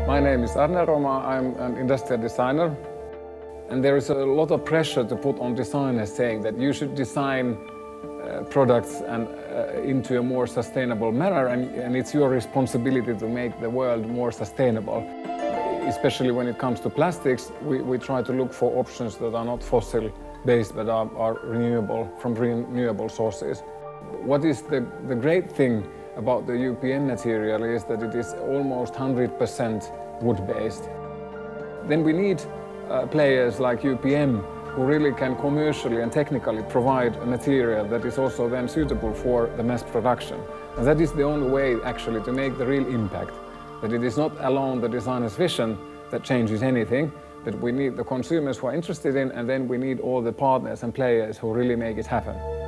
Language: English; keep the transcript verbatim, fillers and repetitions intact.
My name is Arni Aromaa. I'm an industrial designer. And there is a lot of pressure to put on designers saying that you should design uh, products and, uh, into a more sustainable manner, and, and it's your responsibility to make the world more sustainable. Especially when it comes to plastics, we, we try to look for options that are not fossil-based but are, are renewable, from renewable sources. What is the, the great thing about the U P M material is that it is almost one hundred percent wood-based. Then we need uh, players like U P M who really can commercially and technically provide a material that is also then suitable for the mass production. And that is the only way actually to make the real impact. That it is not alone the designer's vision that changes anything, but we need the consumers who are interested in, and then we need all the partners and players who really make it happen.